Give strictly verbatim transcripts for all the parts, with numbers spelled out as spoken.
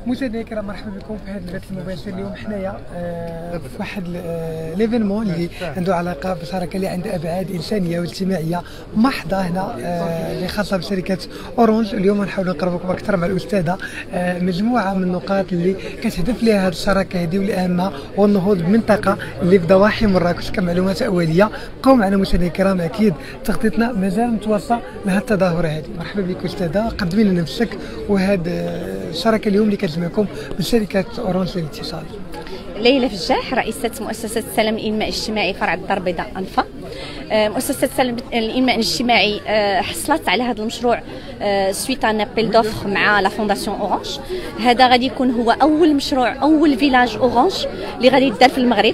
مشاهدينا الكرام، مرحبا بكم في هذا البث المباشر. اليوم حنايا آه في واحد ليفينمون اللي عنده علاقه بشراكه اللي عندها ابعاد انسانيه واجتماعيه محضه هنا آه اللي خاصه بشركه اورانج. اليوم نحاولوا نقربكم اكثر مع الاستاذه آه مجموعه من النقاط اللي كتهدف لها هذه الشراكه هذه، والاهمها هو النهوض بمنطقه اللي في ضواحي مراكش. كمعلومات اوليه بقوا معنا مشاهدينا الكرام، اكيد تغطيتنا مازال متواصله لهذه التظاهره هذه. مرحبا بك استاذه، قدمي لنا نفسك وهذه الشراكه اليوم اللي كتجمعكم بشركه اورانج للاتصال. ليلى فجاح، رئيسة مؤسسة سلام الإنماء الاجتماعي فرع الدار البيضاء أنفا. مؤسسة سلام الإنماء الاجتماعي حصلت على هذا المشروع سويت ان ابيل دوفر مع لا فونداسيون اورانج. هذا غادي يكون هو أول مشروع، أول فيلاج اورانج اللي غادي يدار في المغرب.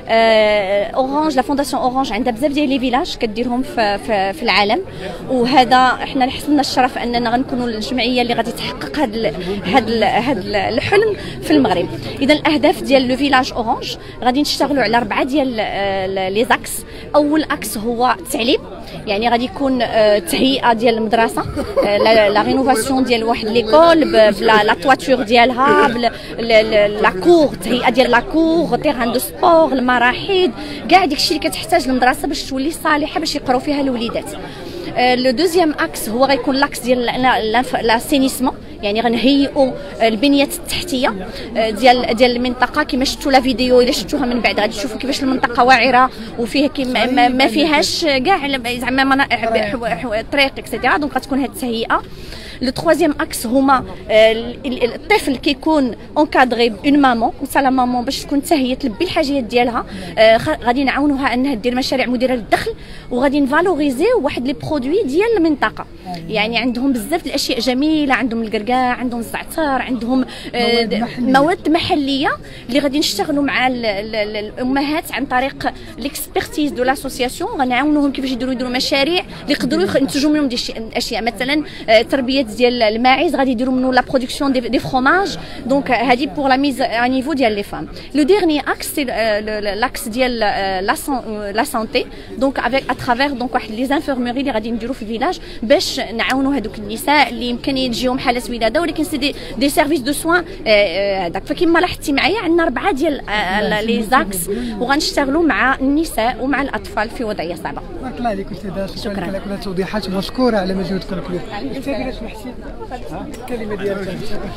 اورانج لا فونداسيون اورانج عندها بزاف ديال لي فيلاج كديرهم في, في, في العالم، وهذا احنا حصلنا الشرف اننا غنكونوا الجمعيه اللي غادي تحقق هذا هذا هذا الحلم في المغرب. اذا الاهداف ديال لو فيلاج اورانج غادي نشتغلوا على اربعه ديال لي زاكس. اول اكس هو التعليم، يعني غادي يكون تهيئه ديال المدرسه، لا رينوفاسيون ديال واحد ليكول لا تواتور ديالها، لا كور، تهيئه ديال لا كور، تيران دو سبور، المراحيض، كاع داكشي اللي كتحتاج المدرسه باش تولي صالحه باش يقراو فيها الوليدات. لو دوزيام اكس هو غيكون لاكس ديال لاسينيسمون، يعني غنهيئوا البنيه التحتيه ديال ديال المنطقه. كما شفتوا لا فيديو، الا شفتوها من بعد غادي تشوفوا كيفاش المنطقه واعره وفيها كيما ما, ما فيهاش كاع زعما طريق اكسيتيرا. دونك غتكون هذه التهيئه. لو تروازيام اكس هما الطفل كيكون اونكادري اون مامون وسا لا مامون باش تكون حتى هي تلبي الحاجيات ديالها. غادي نعاونوها انها دير مشاريع مديره للدخل، وغادي نفالوريزيو واحد لي برودوي ديال المنطقه. يعني عندهم بزاف الاشياء جميله، عندهم الكركاع، عندهم الزعتر، عندهم مواد محليه, مواد محلية اللي غادي نشتغلوا مع الامهات عن طريق ليكسبيرتيز دو لاسوسياسيون. غنعاونوهم كيفاش يديروا يديروا مشاريع اللي يقدروا ينتجوا منهم دي الاشياء. مثلا تربيه ديال الماعز غادي يديروا منه لا برودكسيون دي, دي فروماج. دونك هذه بور لا ميز ا نيفو ديال لي فام. لو ديرني اكس سي لاكس ديال لا سانتي، دونك افيك ا ترافير دونك واحد لي زانفيرميري اللي غادي نديروا في الفيلاج باش نعاونوا هذوك النساء اللي يمكن يجيهم حالات ولاده ولكن سي دي, دي سيرفيس دو سوان هذاك. فكما لاحظتي معايا عندنا اربعه ديال لي زاكس، وغنشتغلوا مع النساء ومع الاطفال في وضعيه صعبه. بارك الله عليك استاذه، شكرا لك على التوضيحات، مشكوره على مجهودكم الكبير. انت الا سمحتي الكلمه ديالك.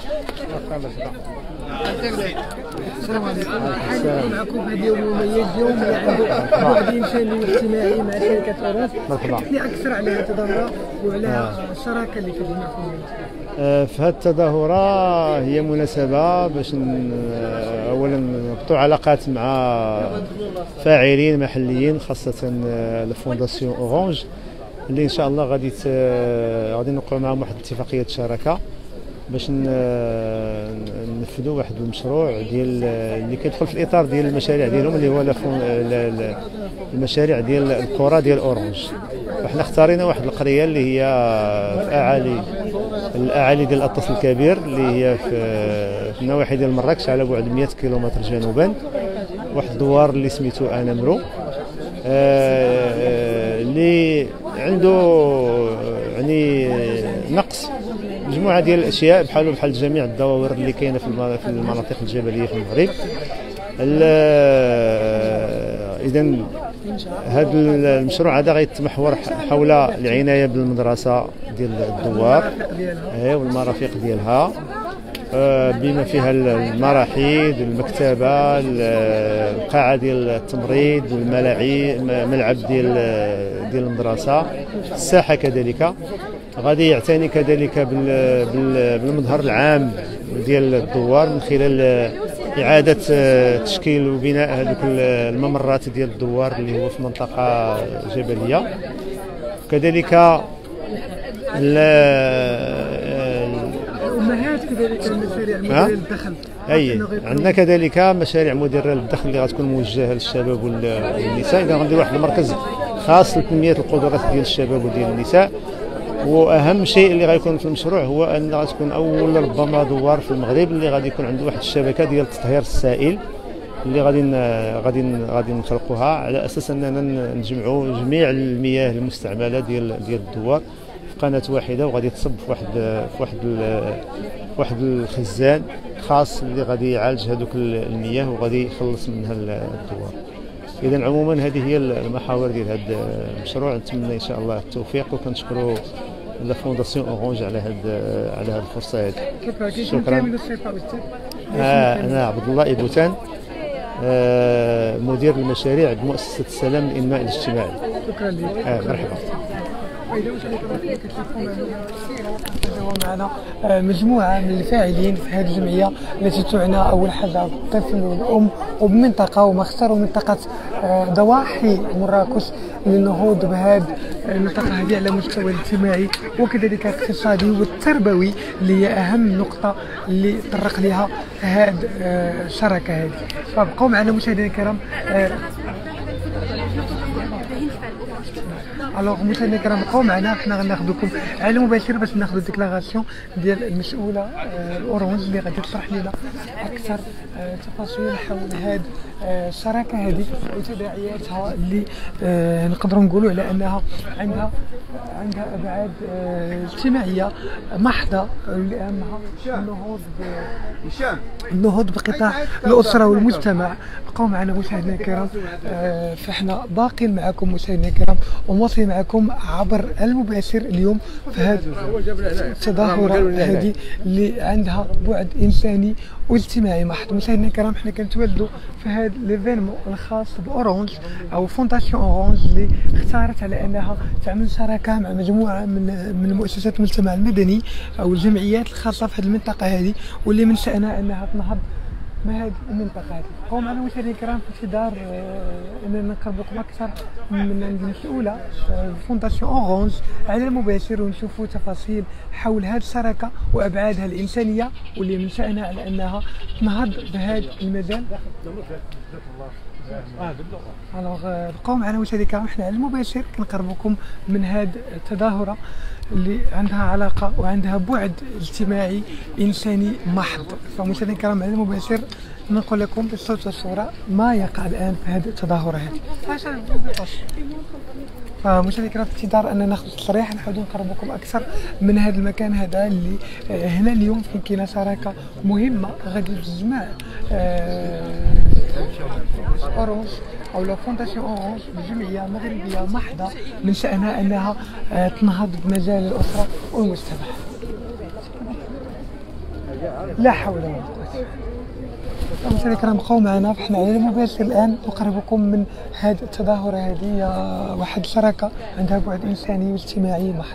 السلام عليكم، حاليا معكم هذا يوم مميز، يوم اللي عنده بعد انساني واجتماعي مع شركه اورانج. احكي لي اكثر على هذه التظاهره وعلى الشراكه اللي كتجمعكم. في هذه التظاهره هي مناسبه باش اولا نقطعوا علاقات مع فاعلين محليين، خاصه الفونداسيون اورانج اللي ان شاء الله غادي غادي نوقعوا معهم واحد اتفاقيه شراكه باش ننفذوا واحد المشروع ديال اللي كيدخل في الاطار ديال المشاريع ديالهم اللي هو المشاريع ديال القرى ديال اورانج. وحنا اختارينا واحد القريه اللي هي في اعالي الاعالي ديال الاطلس الكبير اللي هي في النواحي ديال مراكش على بعد مئة كيلومتر جنوبا. واحد الدوار اللي سميتو انامرو اللي عنده يعني نقص مجموعه ديال الاشياء بحال بحال جميع الدواور اللي كاينه في في المناطق الجبليه في المغرب. اذا هذا المشروع هذا غيتمحور حول العنايه بالمدرسه ديال الدوار والمرافق ديالها، بما فيها المراحيض، المكتبه، القاعه ديال التمريض، الملاعب، ملعب ديال ديال المدرسه، الساحه كذلك. غادي يعتني كذلك بالمظهر العام ديال الدوار من خلال اعاده تشكيل وبناء هذوك الممرات ديال الدوار اللي هو في منطقه جبليه. كذلك الامهات، كذلك المشاريع مديره للدخل. اي عندنا كذلك مشاريع مديره للدخل اللي غتكون موجهه للشباب والنساء. اذا غندير واحد المركز خاص لتنميه القدرات ديال الشباب وديال النساء. واهم شيء اللي غيكون في المشروع هو ان غتكون اول ربما دوار في المغرب اللي غادي يكون عنده واحد الشبكه ديال التطهير السائل اللي غادي غادي غادي نخلقوها على اساس اننا نجمعوا جميع المياه المستعمله ديال ديال الدوار في قناه واحده، وغادي تصب في واحد في واحد واحد الخزان خاص اللي غادي يعالج هذوك المياه وغادي يخلص منها الدوار. اذا عموما هذه هي المحاور ديال هذا المشروع. نتمنى ان شاء الله التوفيق، وكنشكروا لا فونداسيون اورانج على هذا على هذه الفرصه هذه. شكرا. آه انا عبد الله إبوتان، آه مدير المشاريع بمؤسسه السلام للانماء الاجتماعي. شكرا لك. آه مرحبا. معنا مجموعة من الفاعلين في هذه الجمعية التي تعنى أول حاجة بالطفل والأم وبمنطقة، وما اختاروا منطقة ضواحي مراكش للنهوض بهذه المنطقة هذه على المستوى الاجتماعي وكذلك الاقتصادي والتربوي، اللي هي أهم نقطة اللي طرق لها هذه الشراكة هذه. فبقوا معنا مشاهدينا الكرام. الوغ مشاهدينا الكرام بقوا معنا، حنا غناخذوكم على المباشر باش ناخذوا ديكلاراسيون ديال المسؤوله اورانج اللي غادي تشرح لنا اكثر تفاصيل حول هذه الشراكه هذه وتداعياتها اللي نقدروا نقولوا على انها عندها عندها ابعاد اجتماعيه محضه، اللي اهمها النهوض النهوض بقطاع الاسره والمجتمع. بقوا معنا مشاهدينا الكرام، فاحنا باقين معكم مشاهدينا الكرام ومواصلين معكم عبر المباشر اليوم في هذه التظاهره هذه اللي عندها بعد انساني واجتماعي محض. مشاهدينا الكرام، حنا كنتولدوا في هذا ليفينمون الخاص باورانج او فونداسيون اورانج اللي اختارت على انها تعمل شراكه مع مجموعه من من مؤسسات المجتمع المدني او الجمعيات الخاصه في هذه المنطقه هذه، واللي من شانها انها تنهض بهذه المنطقه هذه. بقوا معنا مشاهدينا الكرام في انتظار اننا نقرب لكم اكثر من المسؤوله فونداسيون اورانج على المباشر ونشوفوا تفاصيل حول هذه الشراكه وابعادها الانسانيه، واللي من شانها على انها تنهض بهذا المجال. الوغ بقوا معنا مشاهدينا الكرام، حنا على المباشر كنقربكم من هذه التظاهره اللي عندها علاقه وعندها بعد اجتماعي انساني محض. فمشاهدينا الكرام على المباشر نقول لكم بالصوت والصوره ما يقع الان في هذه التظاهره هذه. فمشاهدينا الكرام في انتظار ان ناخذ تصريح نحاولوا نقربكم اكثر من هذا المكان هذا اللي هنا اليوم فين كاينه شراكه مهمه غادي تجمع اورانج او لا فونداسيون اورانج بجمعيه مغربيه محضه من شانها انها تنهض بمجال الاسره والمجتمع. لا حول ولا قوه. مشاهدينا الكرام بقوا معنا، فاحنا على المباشر الان نقربكم من هذه التظاهره هذه، واحد الشراكه عندها بعد انساني واجتماعي محض.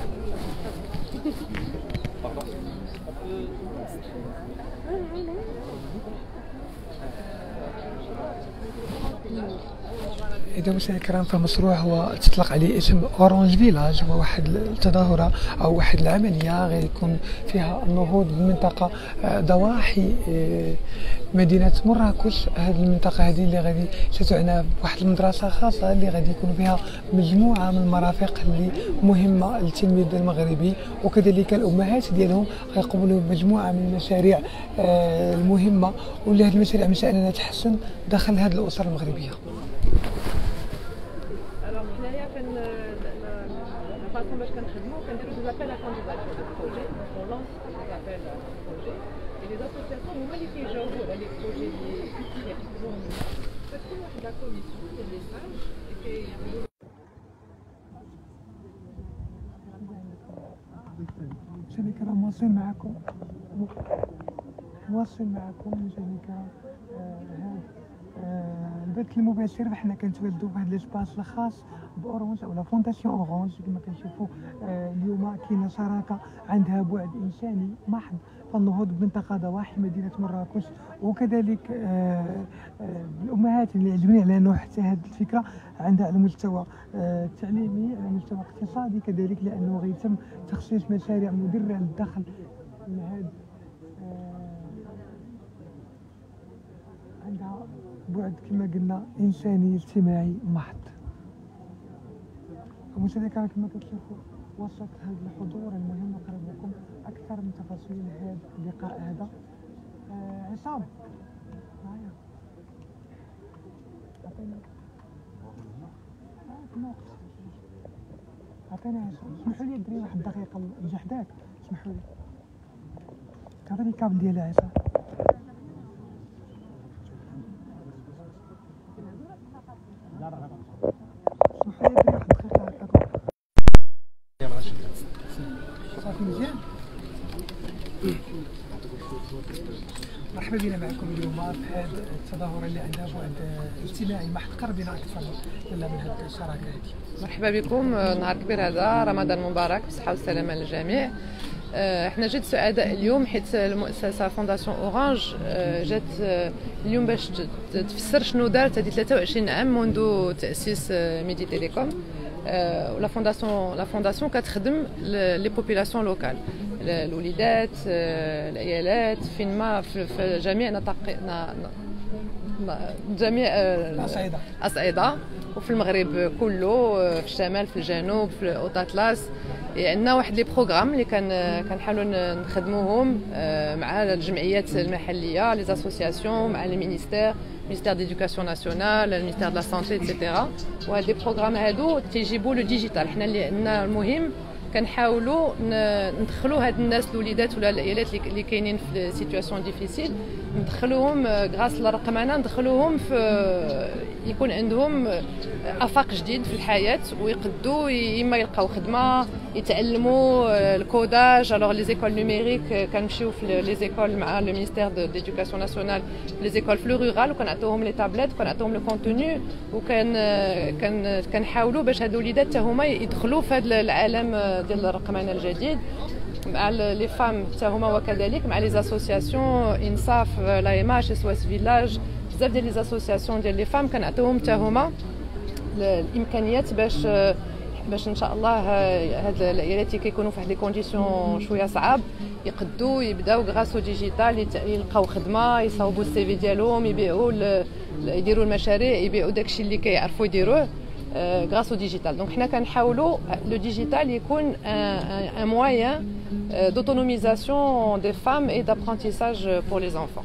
إذا مشاهدينا الكرام، فمشروع هو تطلق عليه اسم اورانج فيلاج، هو واحد التظاهرة أو واحد العملية غير يكون فيها النهوض بمنطقة ضواحي مدينة مراكش. هذه المنطقة هذه اللي غادي ستعنى بواحد المدرسة خاصة اللي غادي يكون فيها مجموعة من المرافق اللي مهمة للتلميذ المغربي، وكذلك الأمهات ديالهم غيقوموا بمجموعة من المشاريع المهمة، واللي هذه المشاريع من شأنها تحسن دخل هذه الأسر المغربية. فاصون باش كنخدموا كنديروا دي زابيل ا كانديداتور دو بروجي، اون لونس دي زابيل بروجي اي لي اسوسياسيون هما اللي كيجاوبوا على لي بروجي اللي كيطلبوهم منا، كتكون واحد لا كوميسيون ديال ميساج اللي كيعملوا. مشاهدينا الكرام مواصلين معكم مواصلين معكم مشاهدينا الكرام البث المباشر. فحنا كنتولدوا في هذا الاسباس الخاص باورانج او لا فونداسيون اورانج. كما كنشوفوا اليوم كاينه شراكه عندها بعد انساني محض فالنهوض بمنطقه ضواحي مدينه مراكش، وكذلك الامهات اللي عجبني على انه حتى هذه الفكره عندها على المستوى التعليمي على المستوى الاقتصادي كذلك، لانه غيتم تخصيص مشاريع مدره للدخل لهذا عندها بعد كما قلنا انساني اجتماعي محض. ومشاهدينا الكرام كما كتشوفوا وسط هذا الحضور المهم نقرب لكم اكثر من تفاصيل هذا اللقاء هذا. آه عصام معايا عطينا عطينا عصام اسمحوا لي ندير واحد الدقيقه نجي حداك اسمحوا لي. عطيني الكابل ديالها عيسى. صافي مزيان. مرحبا بنا معكم اليوم في هذا التظاهره اللي عندها بعد اجتماعي محض قربنا اكثر من هذه الشراكه هذه. مرحبا بكم، نهار كبير هذا، رمضان مبارك بالصحه والسلامه للجميع. احنا جد سعداء اليوم حيت المؤسسه فونداسيون اورانج جات اليوم باش تفسر شنو دارت هذه ثلاثة وعشرين عام منذ تاسيس ميدي تيليكوم. ولا فونداسيون لا فونداسيون كتخدم لي بوبولاسيون لوكال، الوليدات، العيالات، فين ما في جميع نطاق جميع الأصعدة الأصعدة وفي المغرب كله، في الشمال، في الجنوب، في اوطاطلاس. عندنا واحد لي بروغرام اللي كان كنحاولوا نخدموهم مع الجمعيات المحليه، لي اسوسياسيون، مع المينيستير، المينيستير ديدوكاسيون ناسيونال، المينيستير دو لا سانتي ايتترا. وهاد لي بروغرام هادو تيجيبوا لو ديجيتال. حنا اللي عندنا المهم كنحاولوا ندخلوا هاد الناس الوليدات ولا العائلات اللي كاينين في سيتوياسيون ديفيسيل، ندخلوهم غراس للرقمنه، ندخلوهم في يكون عندهم افاق جديد في الحياه، ويقدوا اما يلقاو خدمه، يتعلموا الكوداج. الوغ لي زيكول نوميريك كنمشيو في لي زيكول مع لو مينيستير دو ديدوكاسيون ناسيونال، لي زيكول في لو رورال، وكنعطيوهم لي تابليت، وكنعطيهم لو كونتوني، وكان كان كنحاولوا باش هادو الوليدات حتى هما يدخلوا في هذا العالم ديال الرقمنه الجديد، مع لي فام حتى هما وكذلك، مع لي اسوسياسيون انصاف، لا ام اش، اس او اس فيلاج، بزاف ديال لي اسوسياسيون ديال لي فام كنعطيوهم حتى هما الامكانيات باش باش ان شاء الله هاد العائلات اللي كيكونوا في واحد لي كونديسيون شويه صعاب يقدوا يبداو غراسو ديجيتال، يلقاو خدمه، يصاوبوا السي في ديالهم، يبيعوا يديروا المشاريع، يبيعوا داكشي اللي كيعرفوا يديروه غراسو ديجيتال. دونك حنا كنحاولوا لو ديجيتال يكون ان موين d'autonomisation des femmes et d'apprentissage pour les enfants.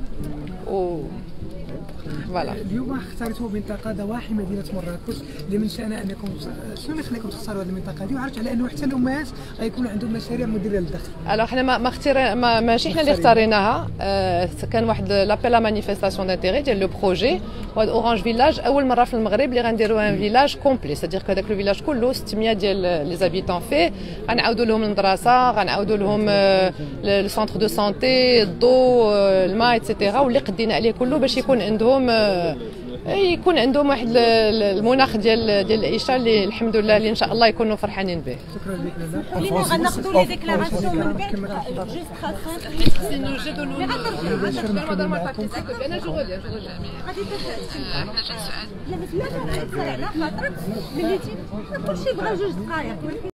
فوالا. اليوم اختاريتوا منطقه ضواحي مدينه مراكش اللي من شأنها انكم شنو اللي خلاكم تختاروا هذه المنطقه هذه، وعرفت على انه حتى الامهات غيكون عندهم مشاريع مديره للدخل. الوغ حنا ما اختار ما ماشي حنا اللي اختاريناها، آه كان واحد لابيل لا مانيفيستاسيون دانتيغي ديال لو بروجي، وهاد اورانج فيلاج اول مره في المغرب اللي غنديروا ان فيلاج كومبلي، سادير كو هذاك لو فيلاج كله ستمية ديال لي زابيتون فيه، غنعاودوا لهم المدرسه، غنعاودوا لهم لو سونتر دو سانتي، الضو، الماء ايتترا، واللي قدينا عليه كله باش يكون عندهم يكون عندهم واحد المناخ ديال ديال العيشه اللي الحمد لله اللي ان شاء الله يكونوا فرحانين به. شكرا لك لاله. خلينا غناخذوا لي ديكلاراسيون من بعد جوست خاصين حيت انه جدوا له رمضان ما فاتش انا شغل يا شغل جميع غادي تسال لا بس ما كنتصل على خاطرك ملي كلشي بغى جوج دقائق.